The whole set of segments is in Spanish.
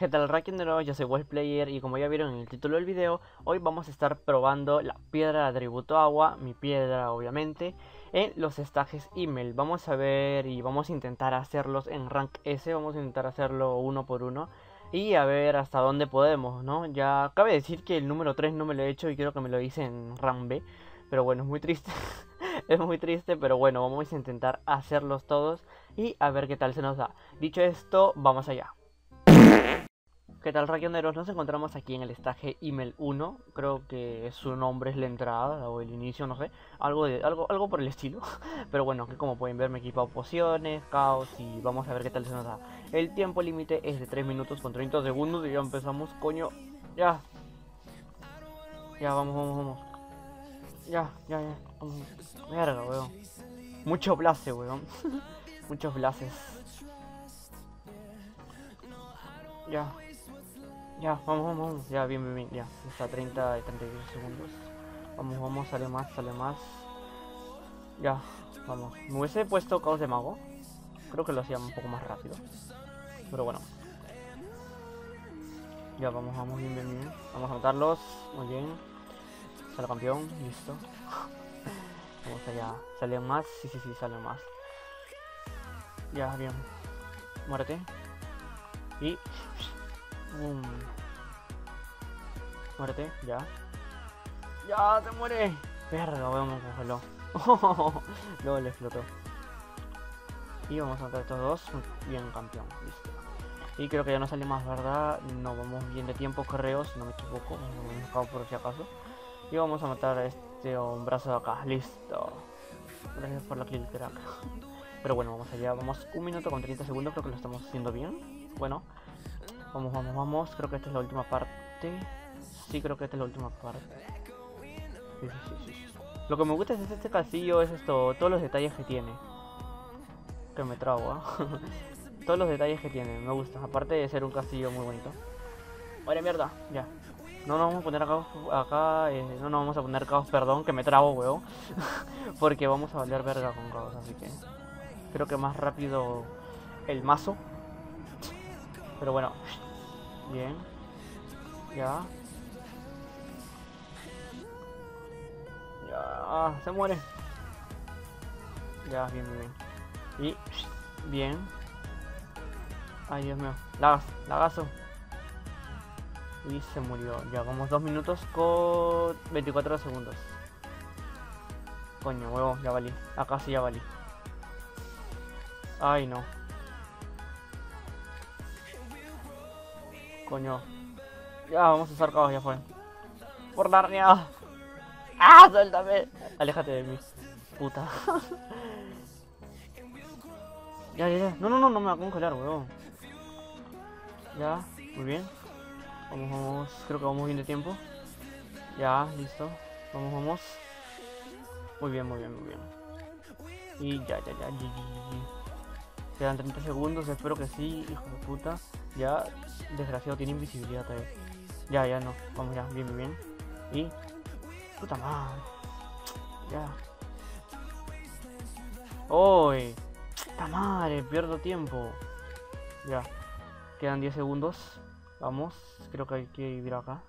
¿Qué tal, Rackendero? Yo soy Wellplayer y como ya vieron en el título del video, hoy vamos a estar probando la piedra de atributo agua, mi piedra obviamente, en los estajes email. Vamos a ver y vamos a intentar hacerlos en rank S, vamos a intentar hacerlo uno por uno y a ver hasta dónde podemos, ¿no? Ya cabe decir que el número 3 no me lo he hecho y creo que me lo hice en rank B, pero bueno, es muy triste. Es muy triste, pero bueno, vamos a intentar hacerlos todos y a ver qué tal se nos da. Dicho esto, vamos allá. ¿Qué tal, rayoneros? Nos encontramos aquí en el estaje email 1. Creo que su nombre es la entrada o el inicio, no sé. Algo por el estilo. Pero bueno, que como pueden ver me he equipado pociones, caos y vamos a ver qué tal se nos da. El tiempo límite es de 3 minutos con 30 segundos y ya empezamos, coño. Ya. Ya, vamos. Ya. Vamos. Verga, weón. Mucho blase, weón. Muchos blases. Ya. Ya, vamos. Ya, bien. Ya, está a 30 y 32 segundos. Vamos, sale más. Ya, vamos. Me hubiese puesto caos de mago. Creo que lo hacía un poco más rápido. Pero bueno. Ya, vamos, bien. Vamos a matarlos. Muy bien. Sale campeón, listo. Vamos allá. ¿Salen más? Sí, salen más. Ya, bien. Muérete. Y... muérete, ya. ¡Ya, se muere! Verga, vamos, cógelo. Luego le explotó. Y vamos a matar a estos dos. Bien, campeón, listo. Y creo que ya no sale más, ¿verdad? No, vamos bien de tiempo, creo, si no me equivoco. Me acabo por si acaso. Y vamos a matar a este brazo de acá, listo. Gracias por la kill, crack. Pero bueno, vamos allá, vamos 1 minuto con 30 segundos, creo que lo estamos haciendo bien. Bueno, vamos. Creo que esta es la última parte. Sí, creo que esta es la última parte. Sí. Lo que me gusta es este castillo, es esto, todos los detalles que tiene. Que me trago, ¿eh? Todos los detalles que tiene, me gusta. Aparte de ser un castillo muy bonito. ¡Vale, mierda! Ya. No nos vamos a poner acá no nos vamos a poner caos, perdón, que me trago, weón. Porque vamos a valer verga con caos, así que... creo que más rápido el mazo. Pero bueno. Bien. Ya. Ya, se muere. Ya, bien. Y bien. Ay, Dios mío. Lagazo. Y se murió. Ya vamos 2 minutos con 24 segundos. Coño, huevo, ya valí. Acá sí ya valí. Ay, no. Coño. Ya, vamos a usar caos, ya fue. Por Narnia. ¡Ah! ¡Suéltame! Aléjate de mí. Puta. Ya. No me va a congelar, weón. Ya, muy bien. Vamos. Creo que vamos bien de tiempo. Ya, listo. Vamos. Muy bien. Y ya. Quedan 30 segundos, espero que sí, hijo de puta. Ya, desgraciado, tiene invisibilidad todavía. Ya no. Vamos ya, bien. Y... puta madre. Ya. ¡Uy! ¡Puta madre! Pierdo tiempo. Ya. Quedan 10 segundos. Vamos. Creo que hay que ir acá.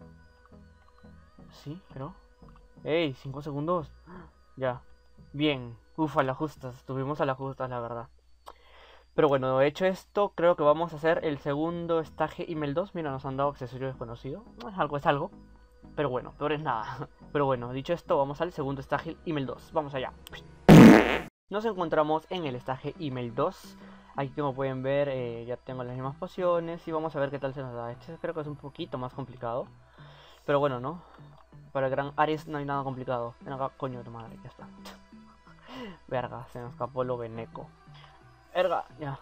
Sí, creo. ¡Ey! 5 segundos. Ya. Bien. Uf, a las justas. Estuvimos a las justas, la verdad. Pero bueno, hecho esto, creo que vamos a hacer el segundo estaje email 2. Mira, nos han dado accesorio desconocido. Es algo. Pero bueno, peor es nada. Pero bueno, dicho esto, vamos al segundo estaje email 2. Vamos allá. Nos encontramos en el estaje email 2. Aquí como pueden ver, ya tengo las mismas pociones. Y vamos a ver qué tal se nos da. Este creo que es un poquito más complicado. Pero bueno, ¿no? Para el gran Ares no hay nada complicado. Ven acá, coño de madre, ya está. Verga, se nos escapó lo veneco. Verga, ya.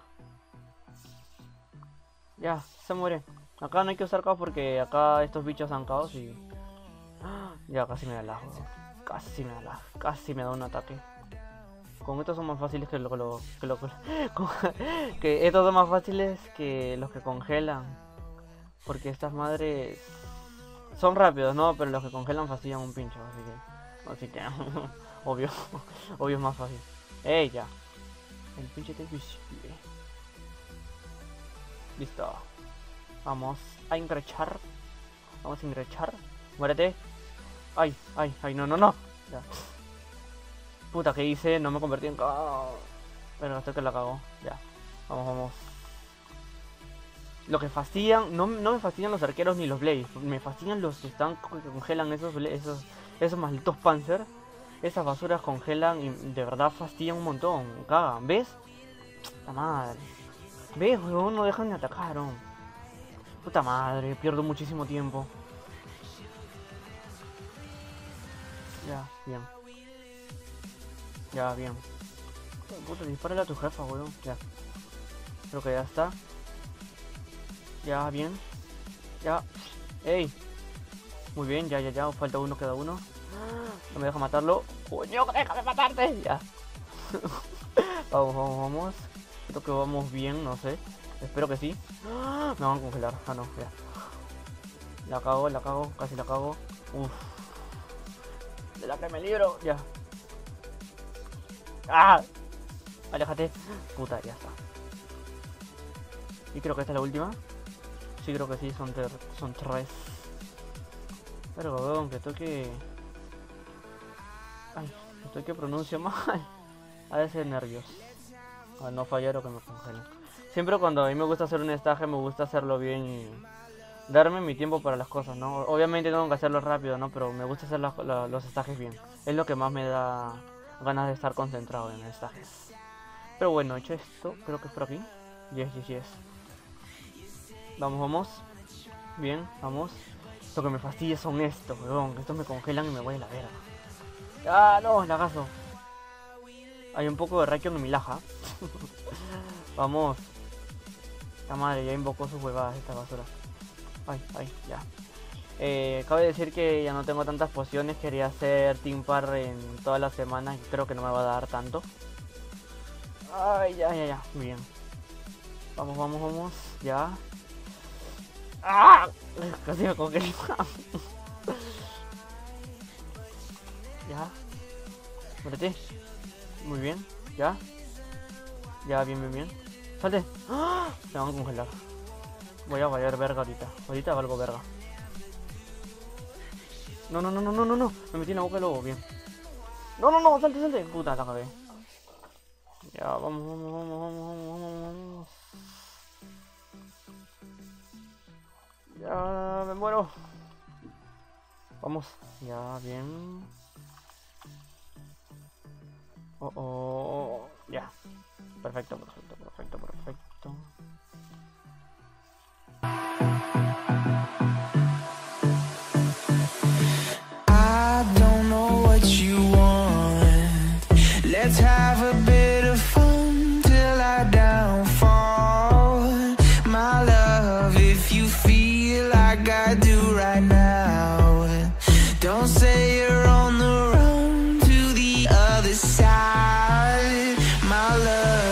Ya, se muere. Acá no hay que usar caos porque acá estos bichos han caos y... ya, casi me da lag. Casi me da un ataque. Con estos son más fáciles que que estos son más fáciles que los que congelan. Porque estas madres... son rápidos, ¿no? Pero los que congelan fastidian un pincho, así que obvio es más fácil. ¡Ey, ya! El pinche te visible. Listo. Vamos a ingresar. Vamos a ingresar. Muérete. Ay, ay, ay, no, no, no. Ya. Puta, ¿qué hice? No me convertí en... Pero estoy que la cago. Ya. Vamos, vamos. Lo que fastidian... No me fastidian los arqueros ni los blades. Me fastidian los que están... que congelan esos malditos panzer. Esas basuras congelan y de verdad fastidian un montón. Cagan, ¿ves? Puta madre. ¿Ves, weón? No dejan de atacar, ¿no? Puta madre, pierdo muchísimo tiempo. Ya, bien. Ya, bien. Puta, dispárale a tu jefa, weón. Ya. Creo que ya está. Ya, bien. Ya. ¡Ey! Muy bien, ya, ya, ya. Falta uno, queda uno. No me deja matarlo. ¡Coño, déjame matarte! Ya. Vamos, vamos, vamos. Creo que vamos bien, no sé. Espero que sí. Me van a congelar. Ah, no, ya. La cago, casi la cago. Uff. De la que me libro. Ya. ¡Ah! Aléjate. Puta, ya está. Y creo que esta es la última. Sí, creo que sí, son tres. Pero, weón, que toque... Ay, estoy que pronuncio mal. A veces nervios. A no fallar o que me congelen. Siempre cuando a mí me gusta hacer un estaje, me gusta hacerlo bien y darme mi tiempo para las cosas, ¿no? Obviamente tengo que hacerlo rápido, ¿no? Pero me gusta hacer los estajes bien. Es lo que más me da ganas de estar concentrado en estajes. Pero bueno, hecho esto, creo que es por aquí. Yes, yes, yes. Vamos, vamos. Bien, vamos. Lo que me fastidia son estos, weón. Que estos me congelan y me voy a la verga. ¡Ah, no! Lagazo. Hay un poco de Raikon en mi laja. Vamos. La madre, ya invocó sus huevadas esta basura. Ay, ay, ya. Cabe decir que ya no tengo tantas pociones. Quería hacer Team Par en todas las semanas y creo que no me va a dar tanto. Ay, ya, ya, ya. Muy bien. Vamos, vamos, vamos. Ya. ¡Ah! Casi me congelé. Ya. Muérete. Muy bien. Ya. Ya, bien, bien, bien. ¡Salte! ¡Ah! Me van a congelar. Voy a valer verga ahorita. Ahorita valgo verga. No, no, no, no, no, no, no. Me metí en la boca del lobo, bien. No, no, no, salte, salte. Puta, la cagué. Ya, vamos, vamos, vamos, vamos, vamos, vamos. Ya, me muero. Vamos. Ya, bien. Oh, oh. Ya. Perfecto, perfecto, perfecto, perfecto. I don't know what you want. Let's have a bit of fun till I downfall. My love, if you feel like I do right now, don't say you're on the run to the other side, my love.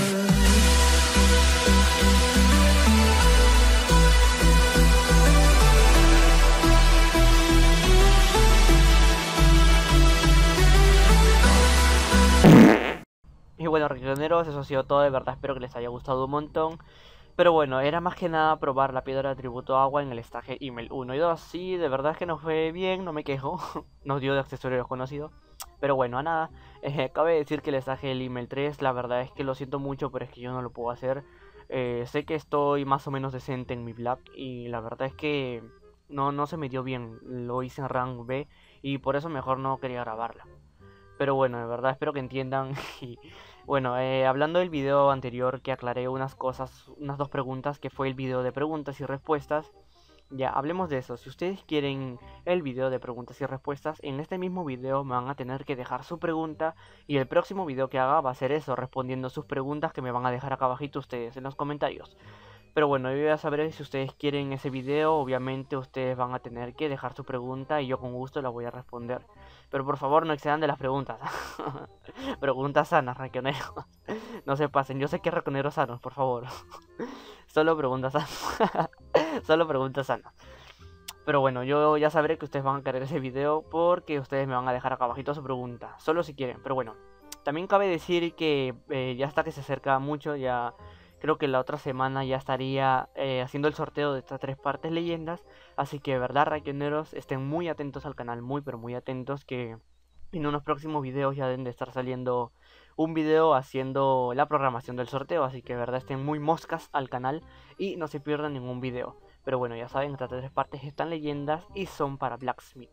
Y bueno, regioneros, eso ha sido todo, de verdad espero que les haya gustado un montón. Pero bueno, era más que nada probar la piedra de atributo agua en el estaje email 1 y 2. Sí, de verdad es que nos fue bien, no me quejo. Nos dio de accesorio desconocido. Pero bueno, a nada. Cabe decir que el estaje del email 3, la verdad es que lo siento mucho, pero es que yo no lo puedo hacer. Sé que estoy más o menos decente en mi black y la verdad es que no se me dio bien. Lo hice en rank B y por eso mejor no quería grabarla. Pero bueno, de verdad espero que entiendan. Y bueno, hablando del video anterior que aclaré unas cosas, unas dos preguntas, que fue el video de preguntas y respuestas. Ya, hablemos de eso. Si ustedes quieren el video de preguntas y respuestas, en este mismo video me van a tener que dejar su pregunta. Y el próximo video que haga va a ser eso, respondiendo sus preguntas que me van a dejar acá abajito ustedes en los comentarios. Pero bueno, yo voy a saber si ustedes quieren ese video. Obviamente ustedes van a tener que dejar su pregunta y yo con gusto la voy a responder. Pero por favor no excedan de las preguntas. Preguntas sanas, raquioneros. No se pasen, yo sé que raquioneros sanos, por favor. Solo preguntas sanas. Solo preguntas sanas. Pero bueno, yo ya sabré que ustedes van a querer ese video porque ustedes me van a dejar acá abajito su pregunta. Solo si quieren, pero bueno. También cabe decir que ya hasta que se acerca mucho, ya Creo que la otra semana ya estaría haciendo el sorteo de estas 3 partes leyendas. Así que de verdad, rayoneros, estén muy atentos al canal, muy pero muy atentos, que en unos próximos videos ya deben de estar saliendo un video haciendo la programación del sorteo. Así que de verdad estén muy moscas al canal y no se pierdan ningún video. Pero bueno, ya saben, estas 3 partes están leyendas y son para Blacksmith.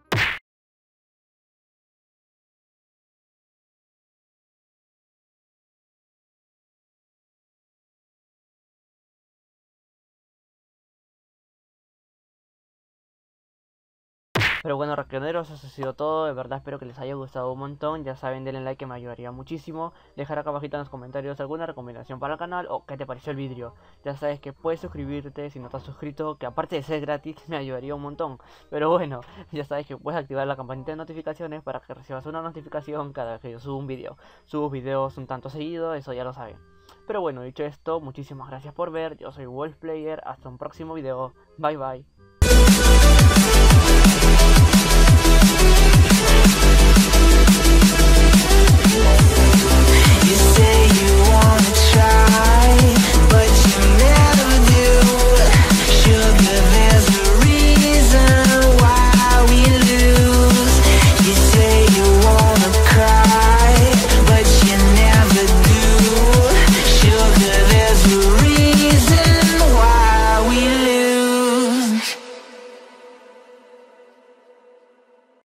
Pero bueno, raquioneros, eso ha sido todo. De verdad espero que les haya gustado un montón. Ya saben, denle like que me ayudaría muchísimo. Dejar acá abajito en los comentarios alguna recomendación para el canal o qué te pareció el vídeo. Ya sabes que puedes suscribirte si no estás suscrito, que aparte de ser gratis me ayudaría un montón. Pero bueno, ya sabes que puedes activar la campanita de notificaciones para que recibas una notificación cada vez que yo subo un video. Subo videos un tanto seguido, eso ya lo saben. Pero bueno, dicho esto, muchísimas gracias por ver. Yo soy Wolfplayer, hasta un próximo video. Bye bye.